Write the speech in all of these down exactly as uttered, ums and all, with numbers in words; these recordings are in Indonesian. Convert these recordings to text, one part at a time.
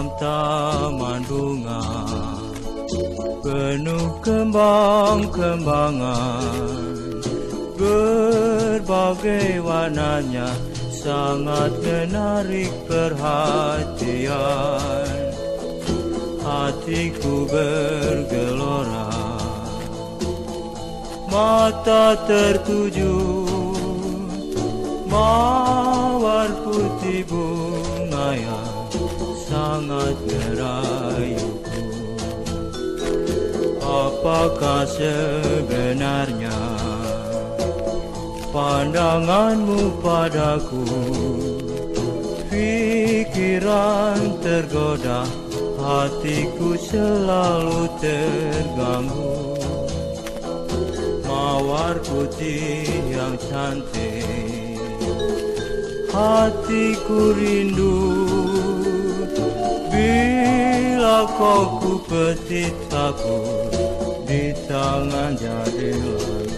dalam taman bunga penuh kembang-kembangan, berbagai warnanya sangat menarik perhatian. Hatiku bergelora, mata tertuju mawar putih bunga yang sangat merayuku. Apakah sebenarnya pandanganmu padaku? Pikiran tergoda, hatiku selalu terganggu. Mawar putih yang cantik, hatiku rindu. Bila kau ku petik takut di tangan jadi lalu.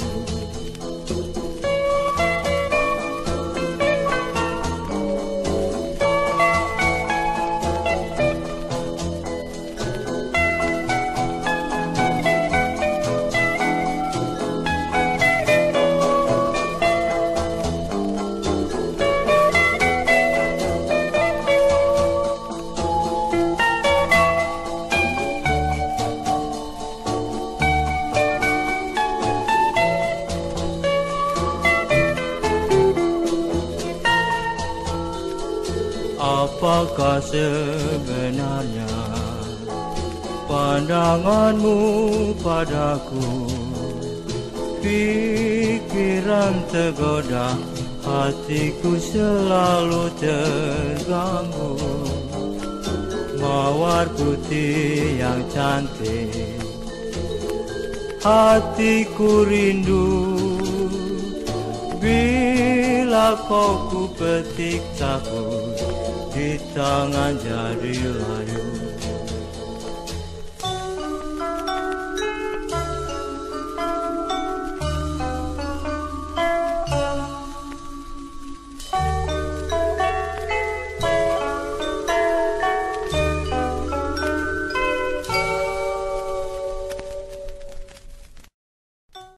Apakah sebenarnya pandanganmu padaku? Pikiran tergoda, hatiku selalu terganggu. Mawar putih yang cantik, hatiku rindu. Bila kau ku petik takut di tangan jadi layu.